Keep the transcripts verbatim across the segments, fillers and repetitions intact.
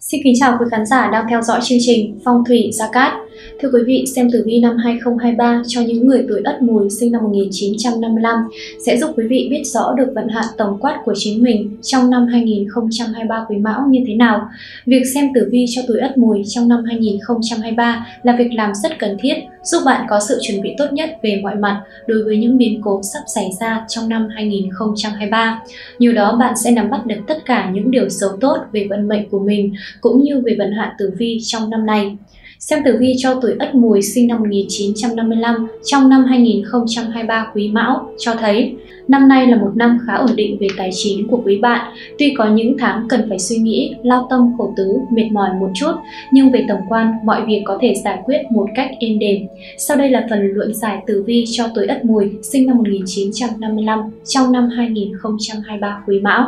Xin kính chào quý khán giả đang theo dõi chương trình Phong thủy Gia Cát. Thưa quý vị, xem tử vi năm hai không hai ba cho những người tuổi Ất Mùi sinh năm một nghìn chín trăm năm mươi lăm sẽ giúp quý vị biết rõ được vận hạn tổng quát của chính mình trong năm hai nghìn không trăm hai mươi ba Quý Mão như thế nào. Việc xem tử vi cho tuổi Ất Mùi trong năm hai nghìn không trăm hai mươi ba là việc làm rất cần thiết, giúp bạn có sự chuẩn bị tốt nhất về mọi mặt đối với những biến cố sắp xảy ra trong năm hai nghìn không trăm hai mươi ba. Nhờ đó bạn sẽ nắm bắt được tất cả những điều xấu tốt về vận mệnh của mình cũng như về vận hạn tử vi trong năm này. Xem tử vi cho tuổi Ất Mùi sinh năm một nghìn chín trăm năm mươi lăm trong năm hai nghìn không trăm hai mươi ba Quý Mão cho thấy năm nay là một năm khá ổn định về tài chính của quý bạn. Tuy có những tháng cần phải suy nghĩ, lao tâm khổ tứ, mệt mỏi một chút, nhưng về tổng quan mọi việc có thể giải quyết một cách êm đềm. Sau đây là phần luận giải tử vi cho tuổi Ất Mùi sinh năm một nghìn chín trăm năm mươi lăm trong năm hai nghìn không trăm hai mươi ba Quý Mão.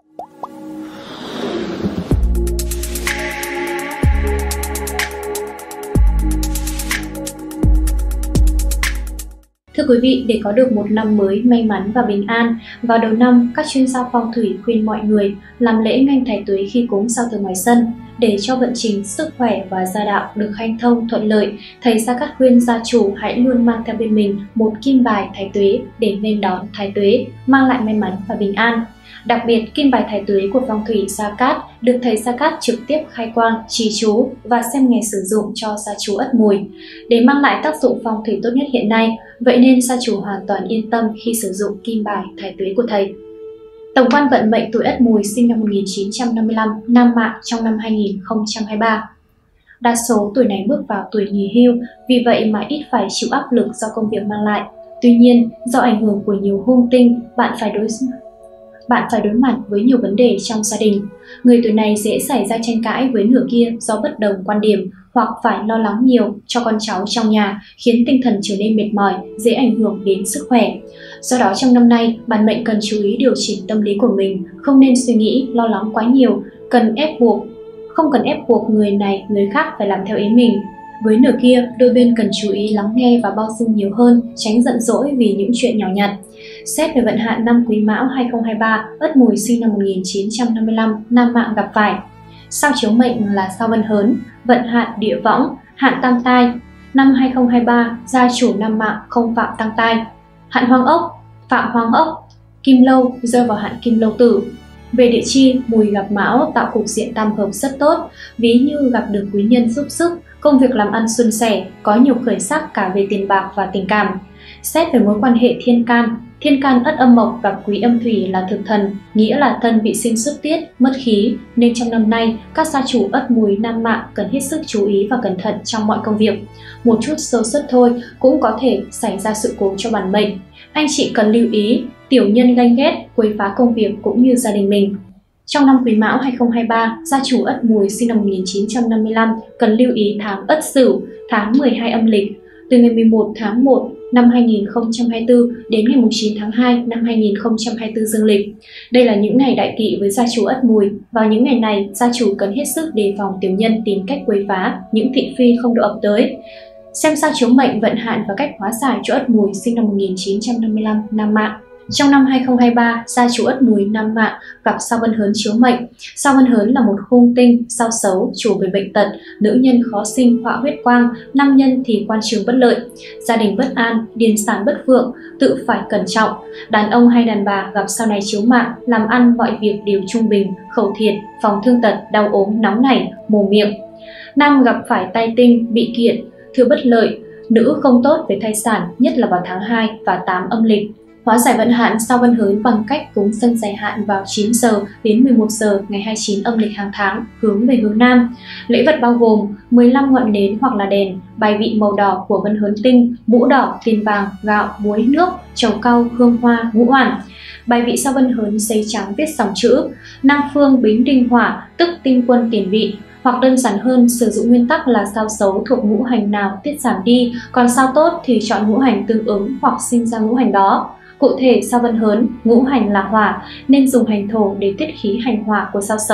Thưa quý vị, để có được một năm mới may mắn và bình an, vào đầu năm, các chuyên gia phong thủy khuyên mọi người làm lễ nghênh thái tuế khi cúng sau từ ngoài sân. Để cho vận trình, sức khỏe và gia đạo được hanh thông thuận lợi, thầy Gia Cát khuyên gia chủ hãy luôn mang theo bên mình một kim bài thái tuế để nên đón thái tuế, mang lại may mắn và bình an. Đặc biệt, kim bài thái tuế của phong thủy Gia Cát được thầy Gia Cát trực tiếp khai quang, trì chú và xem ngày sử dụng cho gia chủ Ất Mùi để mang lại tác dụng phong thủy tốt nhất hiện nay. Vậy nên gia chủ hoàn toàn yên tâm khi sử dụng kim bài thái tuế của thầy. Tổng quan vận mệnh tuổi Ất Mùi sinh năm một nghìn chín trăm năm mươi lăm nam mạng trong năm hai nghìn không trăm hai mươi ba. Đa số tuổi này bước vào tuổi nghỉ hưu, vì vậy mà ít phải chịu áp lực do công việc mang lại. Tuy nhiên, do ảnh hưởng của nhiều hung tinh, bạn phải đối bạn phải đối mặt với nhiều vấn đề trong gia đình. Người tuổi này dễ xảy ra tranh cãi với nửa kia do bất đồng quan điểm, hoặc phải lo lắng nhiều cho con cháu trong nhà, khiến tinh thần trở nên mệt mỏi, dễ ảnh hưởng đến sức khỏe. Do đó trong năm nay, bản mệnh cần chú ý điều chỉnh tâm lý của mình, không nên suy nghĩ, lo lắng quá nhiều, cần ép buộc, không cần ép buộc người này, người khác phải làm theo ý mình. Với nửa kia, đôi bên cần chú ý lắng nghe và bao dung nhiều hơn, tránh giận dỗi vì những chuyện nhỏ nhặt. Xét về vận hạn năm Quý Mão hai không hai ba, Ất Mùi sinh năm một nghìn chín trăm năm mươi lăm, nam mạng gặp phải sao chiếu mệnh là sao Vân Hớn, vận hạn địa võng, hạn tam tai. Năm hai không hai ba, gia chủ nam mạng không phạm tam tai. Hạn Hoang Ốc, phạm Hoang Ốc, Kim Lâu rơi vào hạn Kim Lâu Tử. Về địa chi, Mùi gặp Mão tạo cục diện tam hợp rất tốt, ví như gặp được quý nhân giúp sức, công việc làm ăn suôn sẻ, có nhiều khởi sắc cả về tiền bạc và tình cảm. Xét về mối quan hệ thiên can, thiên can Ất Âm Mộc gặp Quý Âm Thủy là thực thần, nghĩa là thân bị sinh xuất tiết, mất khí, nên trong năm nay, các gia chủ Ất Mùi nam mạng cần hết sức chú ý và cẩn thận trong mọi công việc. Một chút sơ suất thôi cũng có thể xảy ra sự cố cho bản mệnh. Anh chị cần lưu ý, tiểu nhân ganh ghét, quấy phá công việc cũng như gia đình mình. Trong năm Quý Mão hai không hai ba, gia chủ Ất Mùi sinh năm một nghìn chín trăm năm mươi lăm cần lưu ý tháng Ất Sửu, tháng mười hai âm lịch, từ ngày mười một tháng một năm hai nghìn không trăm hai mươi tư đến ngày chín tháng hai năm hai nghìn không trăm hai mươi tư dương lịch. Đây là những ngày đại kỵ với gia chủ Ất Mùi. Vào những ngày này, gia chủ cần hết sức đề phòng tiểu nhân tìm cách quấy phá, những thị phi không độ ập tới. Xem sao chiếu mệnh, vận hạn và cách hóa giải cho Ất Mùi sinh năm một nghìn chín trăm năm mươi lăm, nam mạng. Trong năm hai không hai ba, gia chủ Ất Mùi nam mạng gặp sao Vân Hớn chiếu mệnh. Sao Vân Hớn là một hung tinh, sao xấu, chủ về bệnh tật, nữ nhân khó sinh họa huyết quang, nam nhân thì quan trường bất lợi, gia đình bất an, điền sản bất vượng, tự phải cẩn trọng. Đàn ông hay đàn bà gặp sao này chiếu mạng, làm ăn mọi việc đều trung bình, khẩu thiệt, phòng thương tật, đau ốm, nóng nảy, mồm miệng. Nam gặp phải tai tinh, bị kiện, thừa bất lợi, nữ không tốt về thai sản, nhất là vào tháng hai và tám âm lịch. Hóa giải vận hạn sao Vân Hớn bằng cách cúng sân dài hạn vào chín giờ đến mười một giờ ngày hai mươi chín âm lịch hàng tháng, hướng về hướng Nam. Lễ vật bao gồm mười lăm ngọn nến hoặc là đèn, bài vị màu đỏ của Vân Hớn tinh, mũ đỏ, tiền vàng, gạo, muối, nước, trầu cau, hương hoa, ngũ hoàn. Bài vị sao Vân Hớn giấy trắng viết dòng chữ Nam Phương Bính Đinh Hỏa, tức tinh quân tiền vị. Hoặc đơn giản hơn, sử dụng nguyên tắc là sao xấu thuộc ngũ hành nào tiết giảm đi, còn sao tốt thì chọn ngũ hành tương ứng hoặc sinh ra ngũ hành đó. Cụ thể, sao Vân Hớn, ngũ hành là hỏa, nên dùng hành thổ để tiết khí hành hỏa của sao xấu.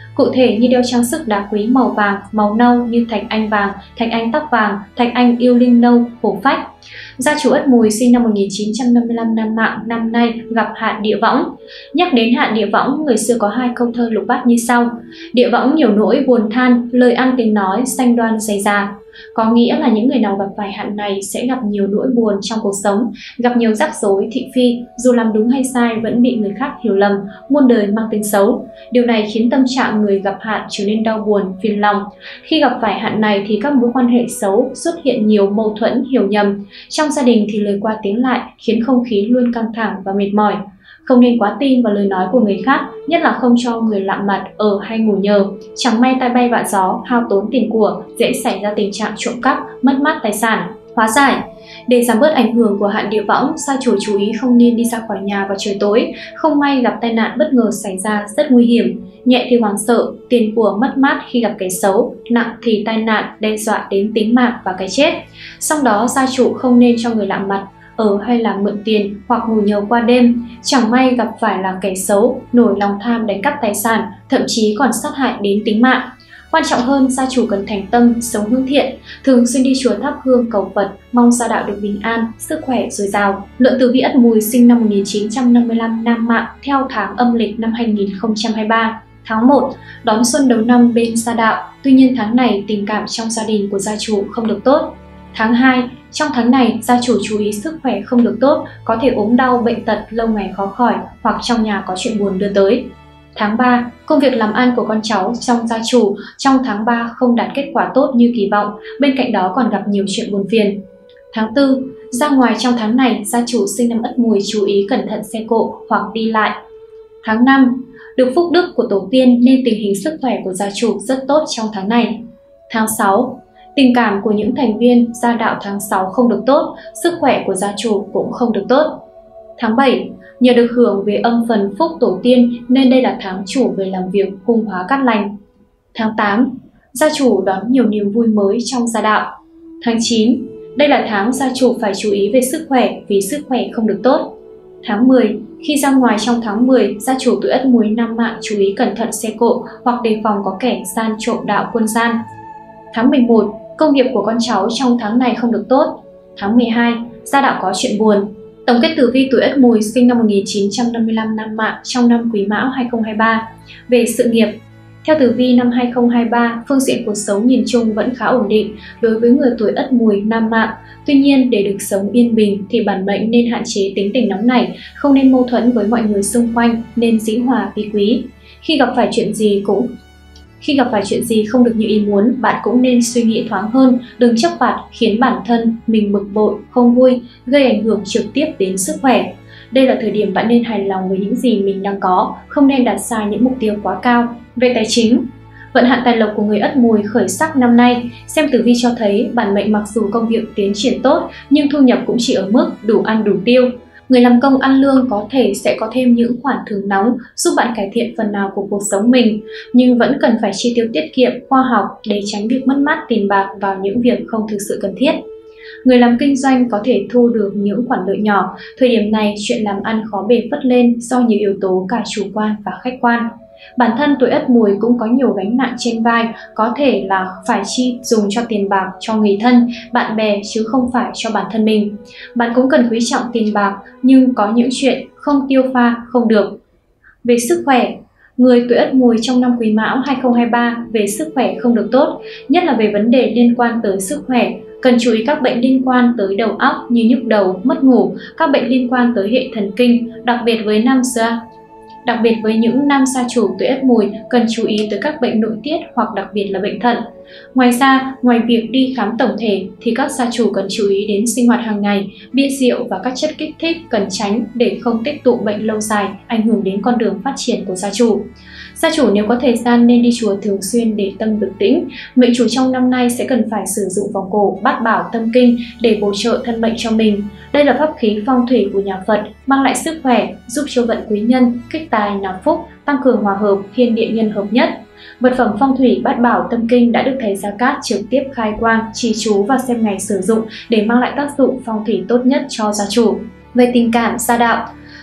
Cụ thể như đeo trang sức đá quý màu vàng, màu nâu như thạch anh vàng, thạch anh tóc vàng, thạch anh yêu linh nâu, hổ phách. Gia chủ Ất Mùi sinh năm một nghìn chín trăm năm mươi lăm Nam Mạng năm nay gặp hạn địa võng. Nhắc đến hạn địa võng, người xưa có hai câu thơ lục bát như sau: địa võng nhiều nỗi buồn than, lời ăn tiếng nói xanh đoan dày già. Có nghĩa là những người nào gặp phải hạn này sẽ gặp nhiều nỗi buồn trong cuộc sống, gặp nhiều rắc rối thị phi, dù làm đúng hay sai vẫn bị người khác hiểu lầm, muôn đời mang tiếng xấu. Điều này khiến tâm trạng người gặp hạn trở nên đau buồn, phiền lòng. Khi gặp phải hạn này thì các mối quan hệ xấu, xuất hiện nhiều mâu thuẫn, hiểu nhầm. Trong gia đình thì lời qua tiếng lại khiến không khí luôn căng thẳng và mệt mỏi. Không nên quá tin vào lời nói của người khác, nhất là không cho người lạ mặt ở hay ngủ nhờ. Chẳng may tai bay vạ gió, hao tốn tiền của, dễ xảy ra tình trạng trộm cắp, mất mát tài sản. Hóa giải: để giảm bớt ảnh hưởng của hạn địa võng, gia chủ chú ý không nên đi ra khỏi nhà vào trời tối. Không may gặp tai nạn bất ngờ xảy ra rất nguy hiểm. Nhẹ thì hoảng sợ, tiền của mất mát khi gặp kẻ xấu, nặng thì tai nạn đe dọa đến tính mạng và cái chết. Song đó gia chủ không nên cho người lạ mặt ở hay là mượn tiền hoặc ngủ nhờ qua đêm. Chẳng may gặp phải là kẻ xấu, nổi lòng tham đánh cắp tài sản, thậm chí còn sát hại đến tính mạng. Quan trọng hơn, gia chủ cần thành tâm, sống hướng thiện, thường xuyên đi chùa thắp hương cầu Phật, mong gia đạo được bình an, sức khỏe dồi dào. Lượng tử vi Ất Mùi sinh năm một nghìn chín trăm năm mươi lăm Nam Mạng theo tháng âm lịch năm hai nghìn không trăm hai mươi ba. Tháng một, đón xuân đầu năm bên gia đạo, tuy nhiên tháng này tình cảm trong gia đình của gia chủ không được tốt. Tháng hai, trong tháng này gia chủ chú ý sức khỏe không được tốt, có thể ốm đau, bệnh tật, lâu ngày khó khỏi hoặc trong nhà có chuyện buồn đưa tới. Tháng ba, công việc làm ăn của con cháu trong gia chủ trong tháng ba không đạt kết quả tốt như kỳ vọng, bên cạnh đó còn gặp nhiều chuyện buồn phiền. Tháng tư, ra ngoài trong tháng này gia chủ sinh năm Ất Mùi chú ý cẩn thận xe cộ hoặc đi lại. Tháng năm, được phúc đức của tổ tiên nên tình hình sức khỏe của gia chủ rất tốt trong tháng này. Tháng sáu, tình cảm của những thành viên gia đạo tháng sáu không được tốt, sức khỏe của gia chủ cũng không được tốt. Tháng bảy, nhờ được hưởng về âm phần phúc tổ tiên nên đây là tháng chủ về làm việc hung hóa cát lành. Tháng tám, gia chủ đón nhiều niềm vui mới trong gia đạo. Tháng chín, đây là tháng gia chủ phải chú ý về sức khỏe vì sức khỏe không được tốt. Tháng mười, khi ra ngoài trong tháng mười, gia chủ tuổi Ất Mùi Nam Mạng chú ý cẩn thận xe cộ hoặc đề phòng có kẻ gian trộm đạo quân gian. Tháng mười một, công việc của con cháu trong tháng này không được tốt. Tháng mười hai, gia đạo có chuyện buồn. Tổng kết tử vi tuổi Ất Mùi sinh năm một nghìn chín trăm năm mươi lăm Nam Mạng trong năm Quý Mão hai nghìn không trăm hai mươi ba. Về sự nghiệp, theo tử vi năm hai nghìn không trăm hai mươi ba, phương diện cuộc sống nhìn chung vẫn khá ổn định đối với người tuổi Ất Mùi Nam Mạng. Tuy nhiên, để được sống yên bình thì bản mệnh nên hạn chế tính tình nóng nảy, không nên mâu thuẫn với mọi người xung quanh, nên dĩ hòa vi quý. Khi gặp phải chuyện gì cũng Khi gặp phải chuyện gì không được như ý muốn, bạn cũng nên suy nghĩ thoáng hơn, đừng chấp vặt khiến bản thân mình bực bội, không vui, gây ảnh hưởng trực tiếp đến sức khỏe. Đây là thời điểm bạn nên hài lòng với những gì mình đang có, không nên đặt sai những mục tiêu quá cao. Về tài chính, vận hạn tài lộc của người Ất Mùi khởi sắc năm nay, xem tử vi cho thấy bản mệnh mặc dù công việc tiến triển tốt nhưng thu nhập cũng chỉ ở mức đủ ăn đủ tiêu. Người làm công ăn lương có thể sẽ có thêm những khoản thưởng nóng giúp bạn cải thiện phần nào của cuộc sống mình, nhưng vẫn cần phải chi tiêu tiết kiệm, khoa học để tránh việc mất mát tiền bạc vào những việc không thực sự cần thiết. Người làm kinh doanh có thể thu được những khoản lợi nhỏ, thời điểm này chuyện làm ăn khó bề phất lên do nhiều yếu tố cả chủ quan và khách quan. Bản thân tuổi Ất Mùi cũng có nhiều gánh nặng trên vai, có thể là phải chi dùng cho tiền bạc cho người thân, bạn bè chứ không phải cho bản thân mình. Bạn cũng cần quý trọng tiền bạc, nhưng có những chuyện không tiêu pha không được. Về sức khỏe, người tuổi Ất Mùi trong năm Quý Mão hai nghìn không trăm hai mươi ba về sức khỏe không được tốt, nhất là về vấn đề liên quan tới sức khỏe. Cần chú ý các bệnh liên quan tới đầu óc như nhức đầu, mất ngủ, các bệnh liên quan tới hệ thần kinh, đặc biệt với nam gia. Đặc biệt với những nam gia chủ tuổi Ất Mùi cần chú ý tới các bệnh nội tiết hoặc đặc biệt là bệnh thận. Ngoài ra, ngoài việc đi khám tổng thể thì các gia chủ cần chú ý đến sinh hoạt hàng ngày, bia rượu và các chất kích thích cần tránh để không tích tụ bệnh lâu dài, ảnh hưởng đến con đường phát triển của gia chủ. Gia chủ nếu có thời gian nên đi chùa thường xuyên để tâm được tĩnh. Mệnh chủ trong năm nay sẽ cần phải sử dụng vòng cổ Bát Bảo Tâm Kinh để bổ trợ thân mệnh cho mình. Đây là pháp khí phong thủy của nhà Phật, mang lại sức khỏe, giúp cho vận quý nhân, kích tài nạp phúc, tăng cường hòa hợp, thiên địa nhân hợp nhất. Vật phẩm phong thủy Bát Bảo Tâm Kinh đã được thầy Gia Cát trực tiếp khai quang, trì chú và xem ngày sử dụng để mang lại tác dụng phong thủy tốt nhất cho gia chủ. Về tình cảm gia đạo,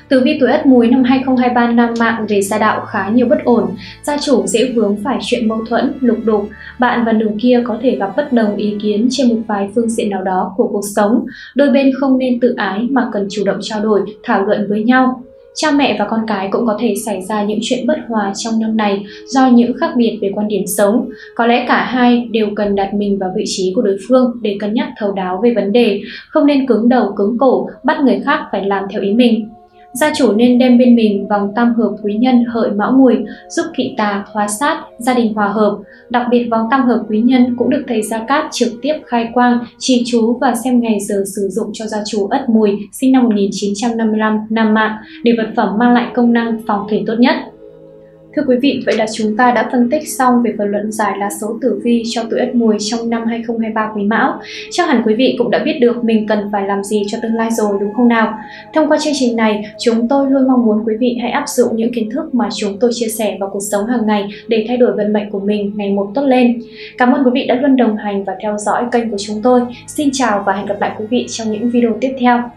Tử vi tuổi Ất Mùi năm hai không hai ba nam mạng về gia đạo khá nhiều bất ổn, gia chủ dễ vướng phải chuyện mâu thuẫn, lục đục, bạn và nửa kia có thể gặp bất đồng ý kiến trên một vài phương diện nào đó của cuộc sống. Đôi bên không nên tự ái mà cần chủ động trao đổi, thảo luận với nhau. Cha mẹ và con cái cũng có thể xảy ra những chuyện bất hòa trong năm này do những khác biệt về quan điểm sống. Có lẽ cả hai đều cần đặt mình vào vị trí của đối phương để cân nhắc thấu đáo về vấn đề, không nên cứng đầu cứng cổ, bắt người khác phải làm theo ý mình. Gia chủ nên đem bên mình vòng tam hợp quý nhân Hợi Mão Mùi, giúp kỵ tà, hóa sát, gia đình hòa hợp. Đặc biệt vòng tam hợp quý nhân cũng được thầy Gia Cát trực tiếp khai quang, trì chú và xem ngày giờ sử dụng cho gia chủ Ất Mùi sinh năm một nghìn chín trăm năm mươi lăm nam mạng để vật phẩm mang lại công năng phòng thủy tốt nhất. Thưa quý vị, vậy là chúng ta đã phân tích xong về phần luận giải lá số tử vi cho tuổi Ất Mùi trong năm hai không hai ba Quý Mão. Chắc hẳn quý vị cũng đã biết được mình cần phải làm gì cho tương lai rồi đúng không nào? Thông qua chương trình này, chúng tôi luôn mong muốn quý vị hãy áp dụng những kiến thức mà chúng tôi chia sẻ vào cuộc sống hàng ngày để thay đổi vận mệnh của mình ngày một tốt lên. Cảm ơn quý vị đã luôn đồng hành và theo dõi kênh của chúng tôi. Xin chào và hẹn gặp lại quý vị trong những video tiếp theo.